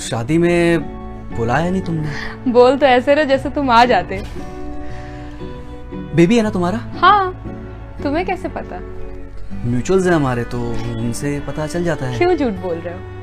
शादी में बुलाया नहीं तुमने? बोल तो ऐसे रहे जैसे तुम आ जाते। बेबी है ना तुम्हारा? हाँ, तुम्हें कैसे पता? म्यूचुअल्स है हमारे, तो उनसे पता चल जाता है। क्यों झूठ बोल रहे हो?